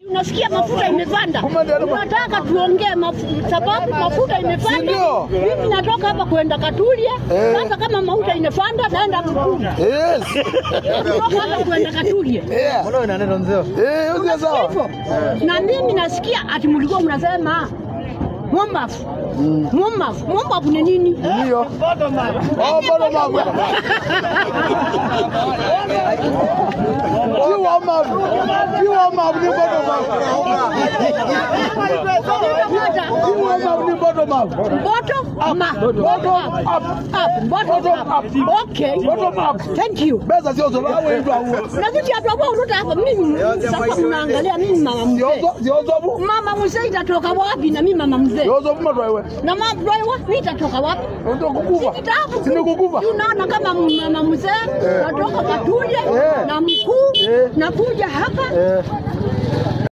Unasikia mafuta imepanda. Unataka tuongee sababu mafuta imepanda. Mimi natoka hapa kwenda Katulia. Sasa kama mafuta imepanda naenda Mkuu. Yes. Natoka hapa kwenda Katulia. Mbona unaenda nzeo? Uko sawa. Na mimi nasikia ati mlikuwa mnasema Mumbafu. Mumbafu ni nini? Ndio. Bottom up. Okay. Thank you. Beza sio zola wewe ndio huo. Na kitu ya baba unataka hapa mimi sasa unaangalia mimi mama mzee. Yozobu. Mama mzee itatoka wapi na mimi mama mzee? Yozobu mtu wewe. Na mama wewe nitatoka wapi? Ndio kukufa. Sina kukufa. Unaona kama mama mzee natoka Katulia na Mkuu na kuja hapa.